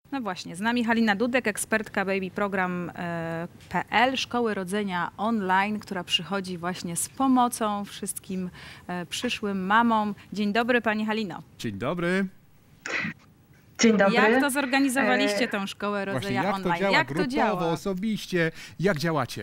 No właśnie, z nami Halina Dudek, ekspertka babyprogram.pl, Szkoły Rodzenia Online, która przychodzi właśnie z pomocą wszystkim przyszłym mamom. Dzień dobry, pani Halino. Dzień dobry. Dzień dobry. Jak to zorganizowaliście tą Szkołę Rodzenia Właśnie, Online? To działa? Jak to grupowo, działa? osobiście? Jak działacie?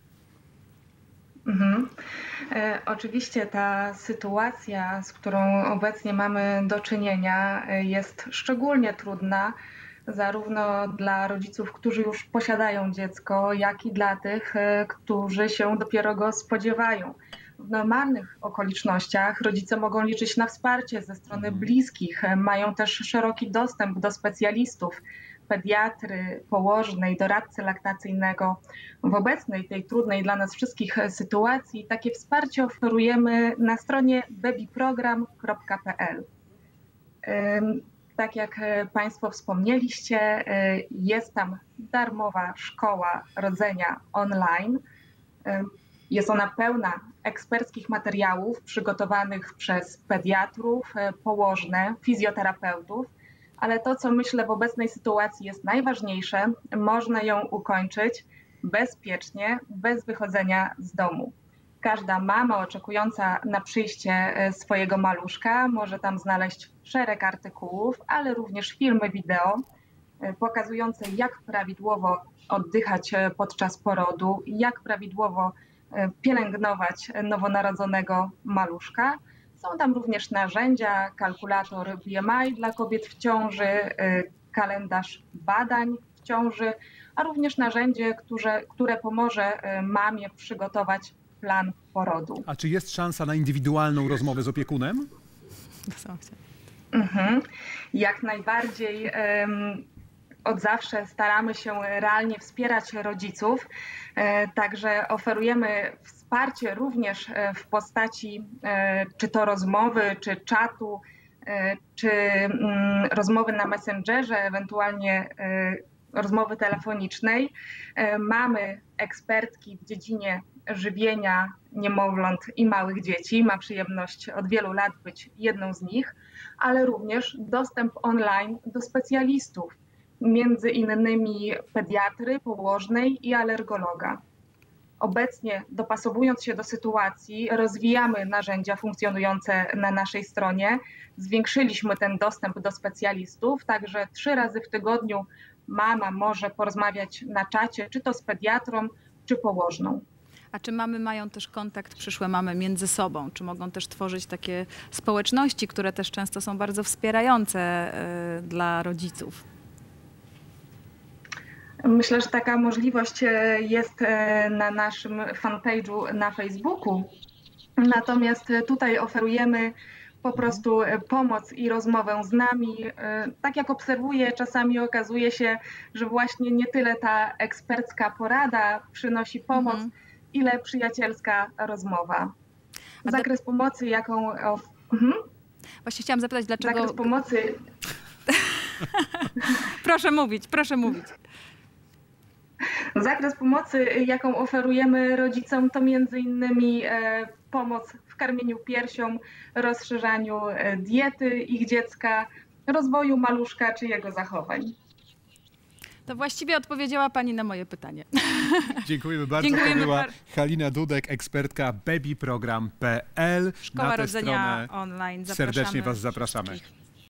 Oczywiście ta sytuacja, z którą obecnie mamy do czynienia, jest szczególnie trudna zarówno dla rodziców, którzy już posiadają dziecko, jak i dla tych, którzy się dopiero go spodziewają. W normalnych okolicznościach rodzice mogą liczyć na wsparcie ze strony bliskich, mają też szeroki dostęp do specjalistów, pediatry, położnej, doradcy laktacyjnego. W obecnej, tej trudnej dla nas wszystkich sytuacji takie wsparcie oferujemy na stronie babyprogram.pl. Tak jak Państwo wspomnieliście, jest tam darmowa szkoła rodzenia online. Jest ona pełna eksperckich materiałów przygotowanych przez pediatrów, położne, fizjoterapeutów, ale to, co myślę w obecnej sytuacji jest najważniejsze, można ją ukończyć bezpiecznie, bez wychodzenia z domu. Każda mama oczekująca na przyjście swojego maluszka może tam znaleźć szereg artykułów, ale również filmy wideo pokazujące, jak prawidłowo oddychać podczas porodu, jak prawidłowo pielęgnować nowonarodzonego maluszka. Są tam również narzędzia, kalkulator BMI dla kobiet w ciąży, kalendarz badań w ciąży, a również narzędzie, które pomoże mamie przygotować plan porodu. A czy jest szansa na indywidualną rozmowę z opiekunem? Jak najbardziej. Od zawsze staramy się realnie wspierać rodziców, także oferujemy wsparcie również w postaci czy to rozmowy, czy czatu, czy rozmowy na Messengerze, ewentualnie rozmowy telefonicznej. Mamy ekspertki w dziedzinie żywienia niemowląt i małych dzieci. Ma przyjemność od wielu lat być jedną z nich, ale również dostęp online do specjalistów, między innymi pediatry, położnej i alergologa. Obecnie, dopasowując się do sytuacji, rozwijamy narzędzia funkcjonujące na naszej stronie. Zwiększyliśmy ten dostęp do specjalistów, także 3 razy w tygodniu mama może porozmawiać na czacie, czy to z pediatrą, czy położną. A czy mamy mają też kontakt, przyszłe mamy między sobą? Czy mogą też tworzyć takie społeczności, które też często są bardzo wspierające dla rodziców? Myślę, że taka możliwość jest na naszym fanpage'u na Facebooku. Natomiast tutaj oferujemy po prostu pomoc i rozmowę z nami. Tak jak obserwuję, czasami okazuje się, że właśnie nie tyle ta ekspercka porada przynosi pomoc, ile przyjacielska rozmowa. Zakres pomocy, jaką... Właśnie chciałam zapytać, dlaczego... Zakres pomocy... Proszę mówić, proszę mówić. Zakres pomocy, jaką oferujemy rodzicom, to między innymi pomoc w karmieniu piersią, rozszerzaniu diety ich dziecka, rozwoju maluszka czy jego zachowań. To właściwie odpowiedziała pani na moje pytanie. Dziękujemy bardzo. Dziękujemy to była Halina Dudek, ekspertka babyprogram.pl. Szkoła Rodzenia Online. Serdecznie was zapraszamy.